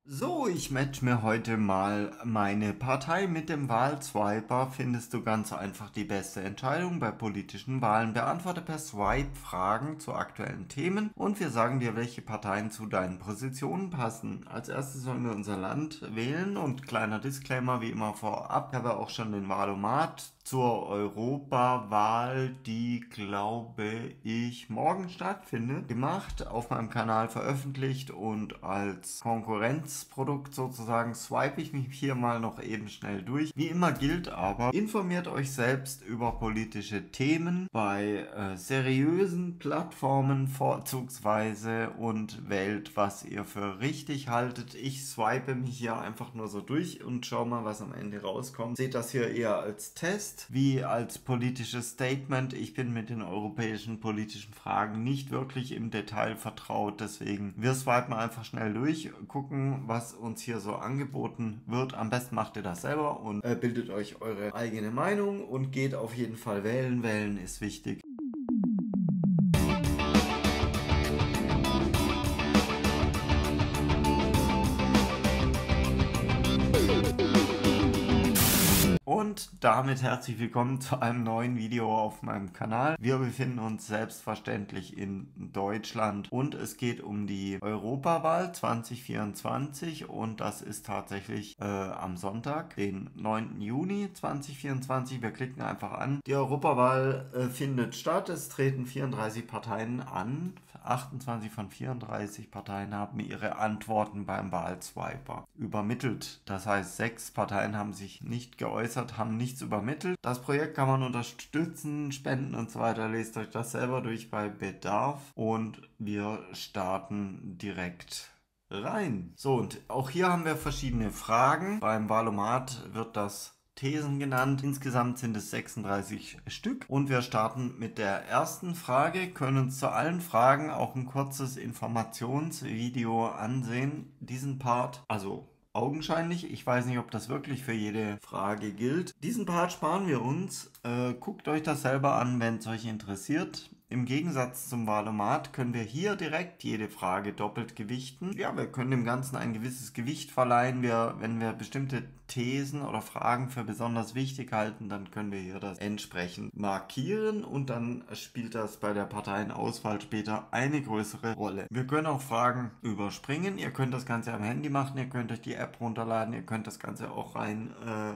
So, ich match mir heute mal meine Partei mit dem Wahlswiper. Findest du ganz einfach die beste Entscheidung bei politischen Wahlen? Beantworte per Swipe Fragen zu aktuellen Themen und wir sagen dir, welche Parteien zu deinen Positionen passen. Als erstes sollen wir unser Land wählen und kleiner Disclaimer wie immer vorab. Ich habe auch schon den Wahlomat zur Europawahl, die glaube ich morgen stattfindet, gemacht, auf meinem Kanal veröffentlicht und als Konkurrenzprodukt sozusagen swipe ich mich hier mal noch eben schnell durch. Wie immer gilt aber, informiert euch selbst über politische Themen bei seriösen Plattformen vorzugsweise und wählt, was ihr für richtig haltet. Ich swipe mich hier einfach nur so durch und schau mal, was am Ende rauskommt. Seht das hier eher als Test wie als politisches Statement. Ich bin mit den europäischen politischen Fragen nicht wirklich im Detail vertraut, deswegen wir swipen einfach schnell durch, gucken, was uns hier so angeboten wird. Am besten macht ihr das selber und bildet euch eure eigene Meinung und geht auf jeden Fall wählen. Wählen ist wichtig. Und damit herzlich willkommen zu einem neuen Video auf meinem Kanal. Wir befinden uns selbstverständlich in Deutschland und es geht um die Europawahl 2024 und das ist tatsächlich am Sonntag, den 9. Juni 2024. Wir klicken einfach an. Die Europawahl findet statt. Es treten 34 Parteien an. 28 von 34 Parteien haben ihre Antworten beim Wahlswiper übermittelt. Das heißt, 6 Parteien haben sich nicht geäußert, haben nichts übermittelt. Das Projekt kann man unterstützen, spenden und so weiter. Lest euch das selber durch bei Bedarf und wir starten direkt rein. So, und auch hier haben wir verschiedene Fragen. Beim Wahlomat wird das Thesen genannt. Insgesamt sind es 36 Stück und wir starten mit der ersten Frage, können uns zu allen Fragen auch ein kurzes Informationsvideo ansehen. Diesen Part, also augenscheinlich, ich weiß nicht, ob das wirklich für jede Frage gilt. Diesen Part sparen wir uns. Guckt euch das selber an, wenn es euch interessiert. Im Gegensatz zum Wahlomat können wir hier direkt jede Frage doppelt gewichten. Ja, wir können dem Ganzen ein gewisses Gewicht verleihen. Wenn wir bestimmte Thesen oder Fragen für besonders wichtig halten, dann können wir hier das entsprechend markieren und dann spielt das bei der Parteienauswahl später eine größere Rolle. Wir können auch Fragen überspringen. Ihr könnt das Ganze am Handy machen, ihr könnt euch die App runterladen, ihr könnt das Ganze auch rein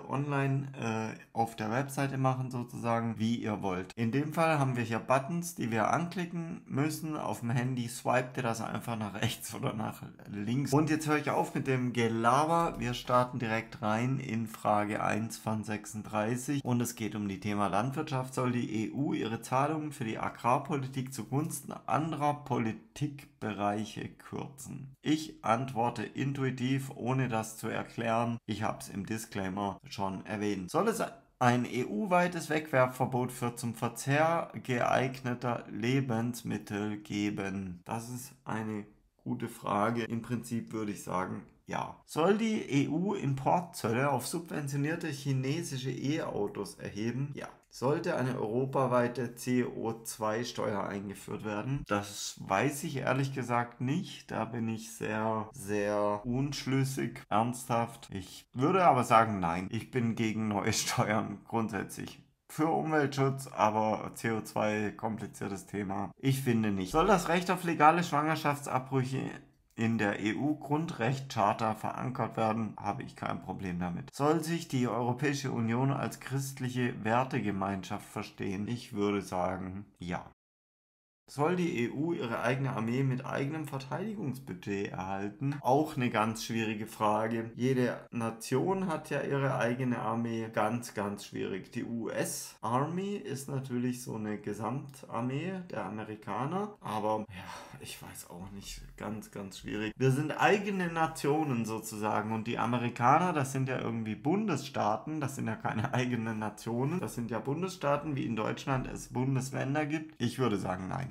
online auf der Webseite machen sozusagen, wie ihr wollt. In dem Fall haben wir hier Buttons, die wir anklicken müssen. Auf dem Handy swipet ihr das einfach nach rechts oder nach links. Und jetzt höre ich auf mit dem Gelaber. Wir starten direkt rein in Frage 1 von 36 und es geht um die Thema Landwirtschaft. Soll die EU ihre Zahlungen für die Agrarpolitik zugunsten anderer Politikbereiche kürzen? Ich antworte intuitiv, ohne das zu erklären. Ich habe es im Disclaimer schon erwähnt. Soll es ein EU-weites Wegwerfverbot für zum Verzehr geeigneter Lebensmittel geben? Das ist eine gute Frage. Im Prinzip würde ich sagen, ja. Soll die EU Importzölle auf subventionierte chinesische E-Autos erheben? Ja. Sollte eine europaweite CO2-Steuer eingeführt werden? Das weiß ich ehrlich gesagt nicht. Da bin ich sehr, sehr unschlüssig, ernsthaft. Ich würde aber sagen, nein. Ich bin gegen neue Steuern grundsätzlich. Für Umweltschutz, aber CO2, kompliziertes Thema. Ich finde nicht. Soll das Recht auf legale Schwangerschaftsabbrüche in der EU-Grundrechtcharta verankert werden, habe ich kein Problem damit. Soll sich die Europäische Union als christliche Wertegemeinschaft verstehen? Ich würde sagen, ja. Soll die EU ihre eigene Armee mit eigenem Verteidigungsbudget erhalten? Auch eine ganz schwierige Frage. Jede Nation hat ja ihre eigene Armee. Ganz, ganz schwierig. Die US Army ist natürlich so eine Gesamtarmee der Amerikaner. Aber ja, ich weiß auch nicht. Ganz, ganz schwierig. Wir sind eigene Nationen sozusagen. Und die Amerikaner, das sind ja irgendwie Bundesstaaten. Das sind ja keine eigenen Nationen. Das sind ja Bundesstaaten, wie in Deutschland es Bundesländer gibt. Ich würde sagen, nein.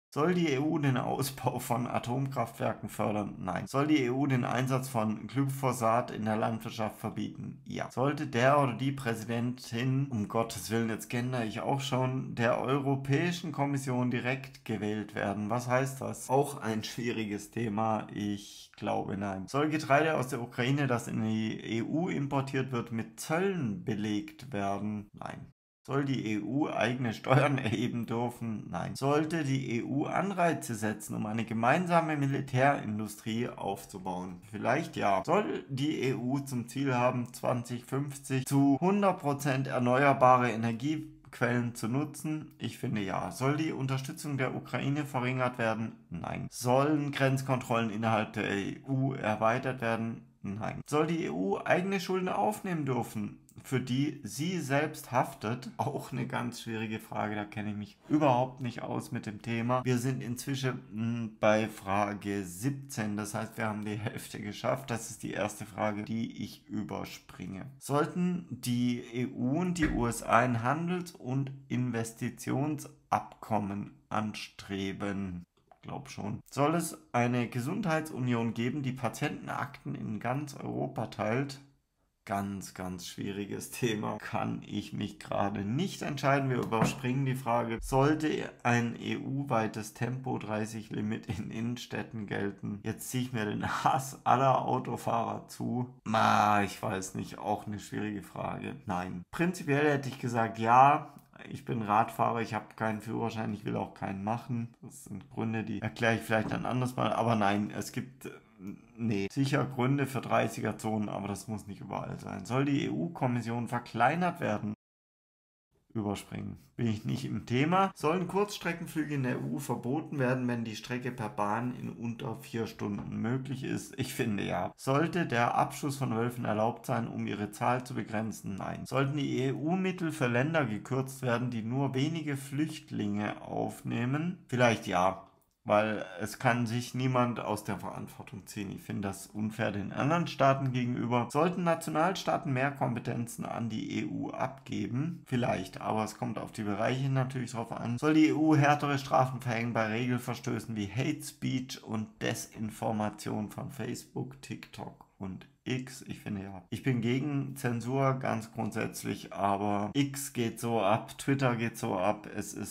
Soll die EU den Ausbau von Atomkraftwerken fördern? Nein. Soll die EU den Einsatz von Glyphosat in der Landwirtschaft verbieten? Ja. Sollte der oder die Präsidentin, um Gottes Willen, jetzt gendere ich auch schon, der Europäischen Kommission direkt gewählt werden? Was heißt das? Auch ein schwieriges Thema. Ich glaube nein. Soll Getreide aus der Ukraine, das in die EU importiert wird, mit Zöllen belegt werden? Nein. Soll die EU eigene Steuern erheben dürfen? Nein. Sollte die EU Anreize setzen, um eine gemeinsame Militärindustrie aufzubauen? Vielleicht ja. Soll die EU zum Ziel haben, 2050 zu 100% erneuerbare Energiequellen zu nutzen? Ich finde ja. Soll die Unterstützung der Ukraine verringert werden? Nein. Sollen Grenzkontrollen innerhalb der EU erweitert werden? Nein. Soll die EU eigene Schulden aufnehmen dürfen, für die sie selbst haftet? Auch eine ganz schwierige Frage, da kenne ich mich überhaupt nicht aus mit dem Thema. Wir sind inzwischen bei Frage 17, das heißt, wir haben die Hälfte geschafft. Das ist die erste Frage, die ich überspringe. Sollten die EU und die USA ein Handels- und Investitionsabkommen anstreben? Glaub schon. Soll es eine Gesundheitsunion geben, die Patientenakten in ganz Europa teilt? Ganz, ganz schwieriges Thema. Kann ich mich gerade nicht entscheiden. Wir überspringen die Frage. Sollte ein EU-weites Tempo-30-Limit in Innenstädten gelten? Jetzt ziehe ich mir den Hass aller Autofahrer zu. Ich weiß nicht. Auch eine schwierige Frage. Nein. Prinzipiell hätte ich gesagt, ja. Ich bin Radfahrer, ich habe keinen Führerschein, ich will auch keinen machen. Das sind Gründe, die erkläre ich vielleicht ein anderes Mal. Aber nein, es gibt sicher Gründe für 30er-Zonen, aber das muss nicht überall sein. Soll die EU-Kommission verkleinert werden? Überspringen. Bin ich nicht im Thema. Sollen Kurzstreckenflüge in der EU verboten werden, wenn die Strecke per Bahn in unter 4 Stunden möglich ist? Ich finde ja. Sollte der Abschuss von Wölfen erlaubt sein, um ihre Zahl zu begrenzen? Nein. Sollten die EU-Mittel für Länder gekürzt werden, die nur wenige Flüchtlinge aufnehmen? Vielleicht ja. Weil es kann sich niemand aus der Verantwortung ziehen. Ich finde das unfair den anderen Staaten gegenüber. Sollten Nationalstaaten mehr Kompetenzen an die EU abgeben? Vielleicht, aber es kommt auf die Bereiche natürlich drauf an. Soll die EU härtere Strafen verhängen bei Regelverstößen wie Hate Speech und Desinformation von Facebook, TikTok und X? Ich finde ja. Ich bin gegen Zensur ganz grundsätzlich, aber X geht so ab, Twitter geht so ab.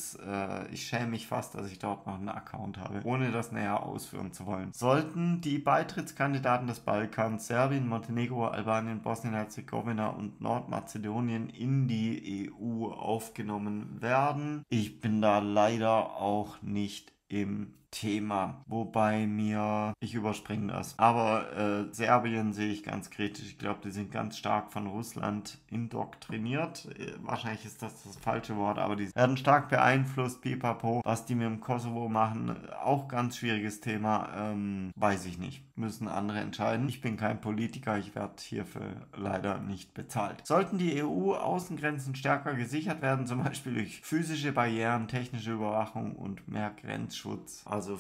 Ich schäme mich fast, dass ich dort noch einen Account habe, ohne das näher ausführen zu wollen. Sollten die Beitrittskandidaten des Balkans, Serbien, Montenegro, Albanien, Bosnien-Herzegowina und Nordmazedonien in die EU aufgenommen werden? Ich bin da leider auch nicht im Thema, wobei ich überspringe das. Aber Serbien sehe ich ganz kritisch. Ich glaube, die sind ganz stark von Russland indoktriniert. Wahrscheinlich ist das falsche Wort, aber die werden stark beeinflusst, pipapo. Was die mit dem Kosovo machen, auch ganz schwieriges Thema, weiß ich nicht. Müssen andere entscheiden. Ich bin kein Politiker, ich werde hierfür leider nicht bezahlt. Sollten die EU-Außengrenzen stärker gesichert werden, zum Beispiel durch physische Barrieren, technische Überwachung und mehr Grenzschutz? Also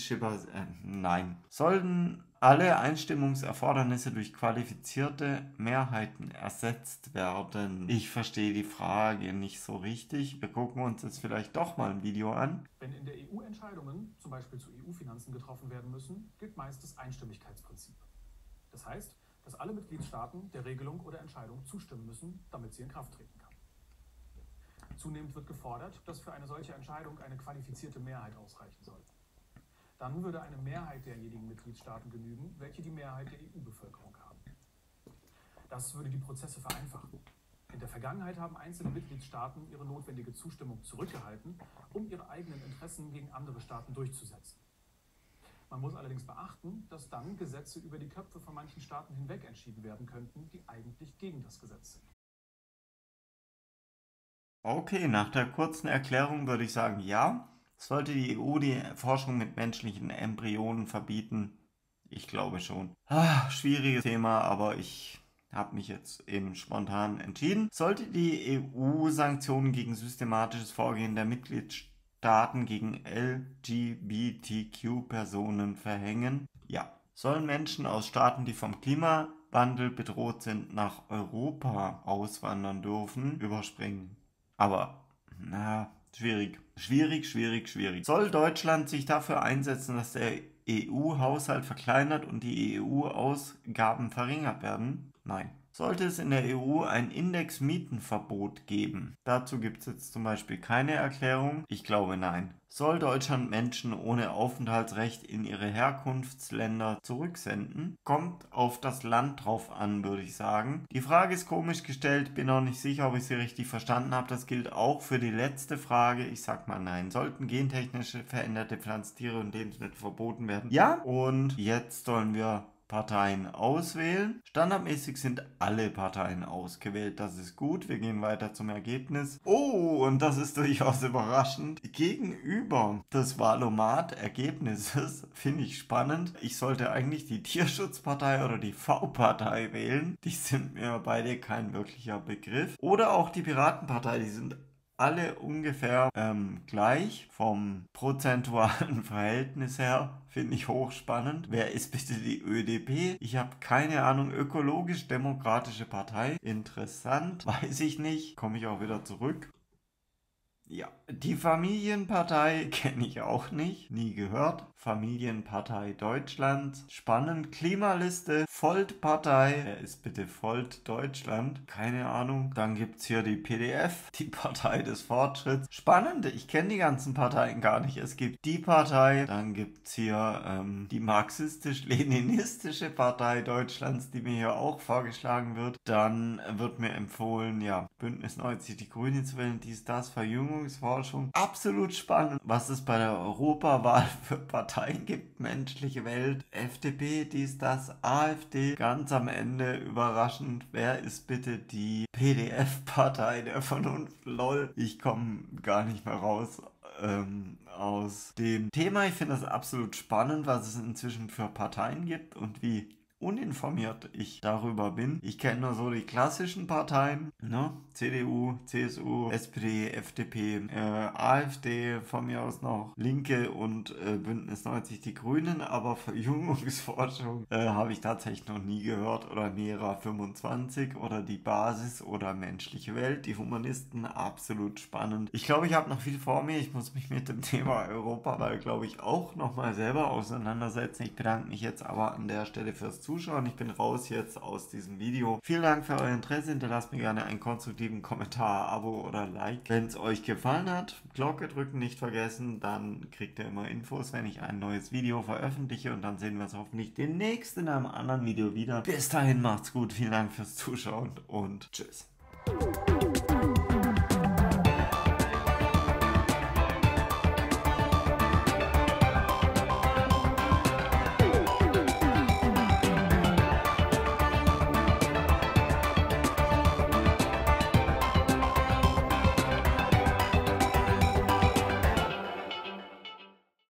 nein. Sollten alle Einstimmungserfordernisse durch qualifizierte Mehrheiten ersetzt werden? Ich verstehe die Frage nicht so richtig. Wir gucken uns jetzt vielleicht doch mal ein Video an. Wenn in der EU Entscheidungen, zum Beispiel zu EU-Finanzen, getroffen werden müssen, gilt meist das Einstimmigkeitsprinzip. Das heißt, dass alle Mitgliedstaaten der Regelung oder Entscheidung zustimmen müssen, damit sie in Kraft treten kann. Zunehmend wird gefordert, dass für eine solche Entscheidung eine qualifizierte Mehrheit ausreichen soll. Dann würde eine Mehrheit derjenigen Mitgliedstaaten genügen, welche die Mehrheit der EU-Bevölkerung haben. Das würde die Prozesse vereinfachen. In der Vergangenheit haben einzelne Mitgliedstaaten ihre notwendige Zustimmung zurückgehalten, um ihre eigenen Interessen gegen andere Staaten durchzusetzen. Man muss allerdings beachten, dass dann Gesetze über die Köpfe von manchen Staaten hinweg entschieden werden könnten, die eigentlich gegen das Gesetz sind. Okay, nach der kurzen Erklärung würde ich sagen, ja. Sollte die EU die Forschung mit menschlichen Embryonen verbieten? Ich glaube schon. Schwieriges Thema, aber ich habe mich jetzt eben spontan entschieden. Sollte die EU Sanktionen gegen systematisches Vorgehen der Mitgliedstaaten gegen LGBTQ-Personen verhängen? Ja. Sollen Menschen aus Staaten, die vom Klimawandel bedroht sind, nach Europa auswandern dürfen? Überspringen. Aber, schwierig. Schwierig. Soll Deutschland sich dafür einsetzen, dass der EU-Haushalt verkleinert und die EU-Ausgaben verringert werden? Nein. Sollte es in der EU ein Indexmietenverbot geben? Dazu gibt es jetzt zum Beispiel keine Erklärung. Ich glaube nein. Soll Deutschland Menschen ohne Aufenthaltsrecht in ihre Herkunftsländer zurücksenden? Kommt auf das Land drauf an, würde ich sagen. Die Frage ist komisch gestellt, bin auch nicht sicher, ob ich sie richtig verstanden habe. Das gilt auch für die letzte Frage. Ich sag mal nein. Sollten gentechnisch veränderte Pflanztiere und Lebensmittel verboten werden? Ja. Und jetzt sollen wir Parteien auswählen. Standardmäßig sind alle Parteien ausgewählt. Das ist gut. Wir gehen weiter zum Ergebnis. Oh, und das ist durchaus überraschend. Gegenüber des Wahlomat-Ergebnisses finde ich spannend. Ich sollte eigentlich die Tierschutzpartei oder die V-Partei wählen. Die sind mir beide kein wirklicher Begriff. Oder auch die Piratenpartei. Die sind alle ungefähr gleich vom prozentualen Verhältnis her. Finde ich hochspannend. Wer ist bitte die ÖDP? Ich habe keine Ahnung. Ökologisch-Demokratische Partei. Interessant. Weiß ich nicht. Komme ich auch wieder zurück. Ja, die Familienpartei kenne ich auch nicht, nie gehört. Familienpartei Deutschlands, spannend. Klimaliste, Volt-Partei. Wer ist bitte Volt Deutschland? Keine Ahnung. Dann gibt es hier die PDF, die Partei des Fortschritts. Spannend, ich kenne die ganzen Parteien gar nicht. Es gibt die Partei, dann gibt es hier die marxistisch-leninistische Partei Deutschlands, die mir hier auch vorgeschlagen wird. Dann wird mir empfohlen, ja, Bündnis 90, die Grünen zu wählen, das, Verjüngungsforschung. Absolut spannend, was es bei der Europawahl für Parteien gibt. Menschliche Welt, FDP, das, AfD. Ganz am Ende überraschend, wer ist bitte die PDF-Partei der Vernunft? Lol, ich komme gar nicht mehr raus aus dem Thema. Ich finde das absolut spannend, was es inzwischen für Parteien gibt und wie uninformiert ich darüber bin. Ich kenne nur so die klassischen Parteien, ne? CDU, CSU, SPD, FDP, AfD, von mir aus noch Linke und Bündnis 90 die Grünen, aber Verjüngungsforschung habe ich tatsächlich noch nie gehört, oder Mera 25 oder die Basis oder Menschliche Welt, die Humanisten, absolut spannend. Ich glaube, ich habe noch viel vor mir. Ich muss mich mit dem Thema Europawahl, glaube ich, auch nochmal selber auseinandersetzen. Ich bedanke mich jetzt aber an der Stelle fürs Zuschauen. Ich bin raus jetzt aus diesem Video. Vielen Dank für euer Interesse. Hinterlasst mir gerne einen konstruktiven Kommentar, Abo oder Like. Wenn es euch gefallen hat, Glocke drücken nicht vergessen. Dann kriegt ihr immer Infos, wenn ich ein neues Video veröffentliche. Und dann sehen wir uns hoffentlich demnächst in einem anderen Video wieder. Bis dahin, macht's gut. Vielen Dank fürs Zuschauen und tschüss.